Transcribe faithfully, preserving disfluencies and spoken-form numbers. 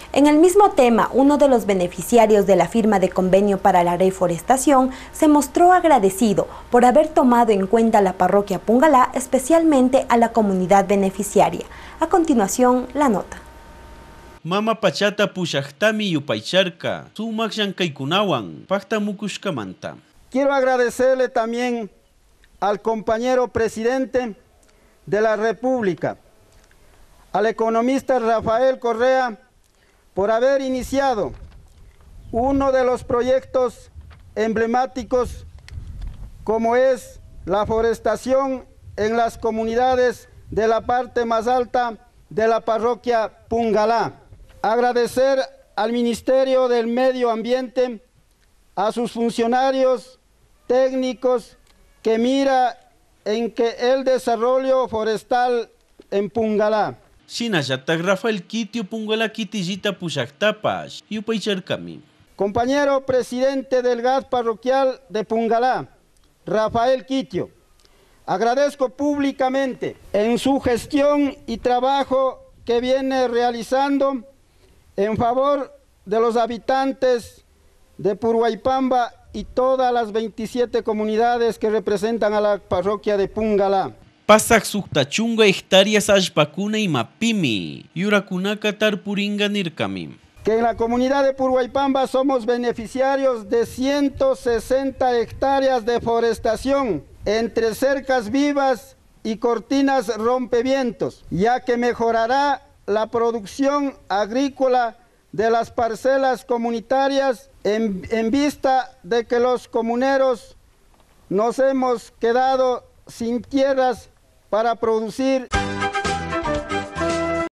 En el mismo tema, uno de los beneficiarios de la firma de convenio para la reforestación se mostró agradecido por haber tomado en cuenta la parroquia Pungalá, especialmente a la comunidad beneficiaria. A continuación, la nota. Mama pachata pushaktami yupaicharka, sumak llankaykunawan, pakta mukushkamanta. Quiero agradecerle también al compañero presidente de la República, al economista Rafael Correa, por haber iniciado uno de los proyectos emblemáticos como es la forestación en las comunidades de la parte más alta de la parroquia Pungalá. Agradecer al Ministerio del Medio Ambiente, a sus funcionarios técnicos que mira en que el desarrollo forestal en Pungalá. Sinayatak Rafael Kitio Pungalá kitillita pushaktapash, yupaicharkami. Compañero presidente del G A S parroquial de Pungalá, Rafael Kitio, agradezco públicamente en su gestión y trabajo que viene realizando en favor de los habitantes de Purhuaypamba y todas las veintisiete comunidades que representan a la parroquia de Pungalá. Pasak suktachunga hectáreas ashpakuna y mapimi, yurakunaka tarpuringa nirkami. Que en la comunidad de Purhuaypamba somos beneficiarios de ciento sesenta hectáreas de forestación entre cercas vivas y cortinas rompevientos, ya que mejorará la producción agrícola de las parcelas comunitarias en, en vista de que los comuneros nos hemos quedado sin tierras para producir.